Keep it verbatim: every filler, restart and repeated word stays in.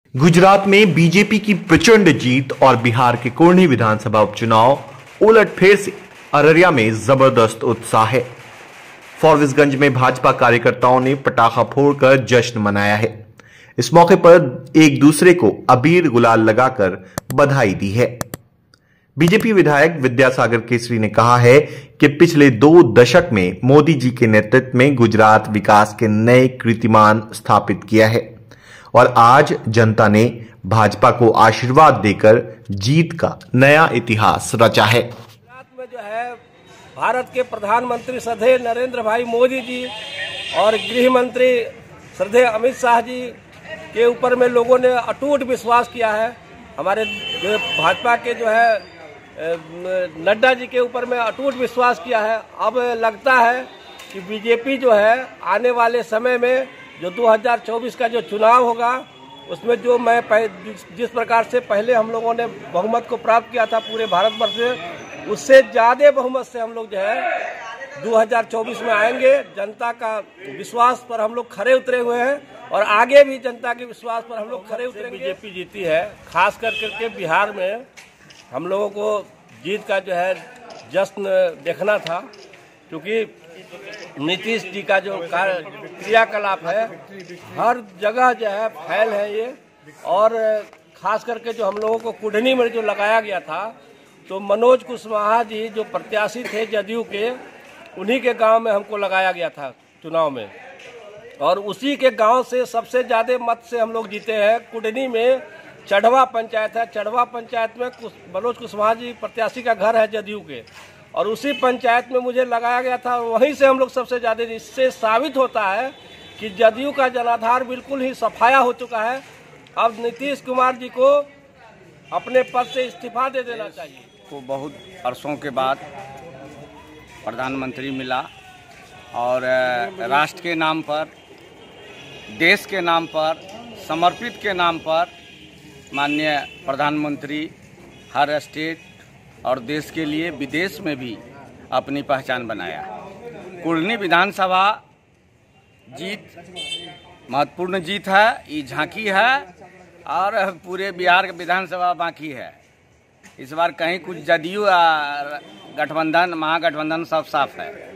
गुजरात में बीजेपी की प्रचंड जीत और बिहार के कुर्नी विधानसभा उपचुनाव उलटफेर से अररिया में जबरदस्त उत्साह है। फॉरबिसगंज में भाजपा कार्यकर्ताओं ने पटाखा फोड़कर जश्न मनाया है। इस मौके पर एक दूसरे को अबीर गुलाल लगाकर बधाई दी है। बीजेपी विधायक विद्यासागर केसरी ने कहा है कि पिछले दो दशक में मोदी जी के नेतृत्व में गुजरात विकास के नए कीर्तिमान स्थापित किया है और आज जनता ने भाजपा को आशीर्वाद देकर जीत का नया इतिहास रचा है। गुजरात में जो है भारत के प्रधानमंत्री श्रद्धेय नरेंद्र भाई मोदी जी और गृह मंत्री श्रद्धेय अमित शाह जी के ऊपर में लोगों ने अटूट विश्वास किया है। हमारे जो भाजपा के जो है नड्डा जी के ऊपर में अटूट विश्वास किया है। अब लगता है कि बीजेपी जो है आने वाले समय में जो दो हज़ार चौबीस का जो चुनाव होगा उसमें जो मैं जिस प्रकार से पहले हम लोगों ने बहुमत को प्राप्त किया था पूरे भारतवर्ष में, उससे ज़्यादा बहुमत से हम लोग जो है दो हज़ार चौबीस में आएंगे। जनता का विश्वास पर हम लोग खरे उतरे हुए हैं और आगे भी जनता के विश्वास पर हम लोग खरे उतरेंगे। बीजेपी जीती है, खास कर करके बिहार में हम लोगों को जीत का जो है जश्न देखना था, क्योंकि नीतीश जी का जो क्रियाकलाप है हर जगह जो है फैल है ये। और खास करके जो हम लोगों को कुढ़नी में जो लगाया गया था, तो मनोज कुशवाहा जी जो प्रत्याशी थे जदयू के, उन्हीं के गांव में हमको लगाया गया था चुनाव में और उसी के गांव से सबसे ज़्यादा मत से हम लोग जीते हैं। कुढ़नी में चढ़वा पंचायत है, चढ़वा पंचायत में मनोज कुशवाहा जी प्रत्याशी का घर है जदयू के, और उसी पंचायत में मुझे लगाया गया था, वहीं से हम लोग सबसे ज़्यादा। इससे साबित होता है कि जदयू का जनाधार बिल्कुल ही सफाया हो चुका है। अब नीतीश कुमार जी को अपने पद से इस्तीफा दे देना चाहिए। को बहुत अरसों के बाद प्रधानमंत्री मिला और राष्ट्र के नाम पर, देश के नाम पर, समर्पित के नाम पर माननीय प्रधानमंत्री हर स्टेट और देश के लिए विदेश में भी अपनी पहचान बनाया। कुढ़नी विधानसभा जीत महत्वपूर्ण जीत है, ये झांकी है और पूरे बिहार के विधानसभा बाकी है। इस बार कहीं कुछ जदयू गठबंधन महागठबंधन सब साफ है।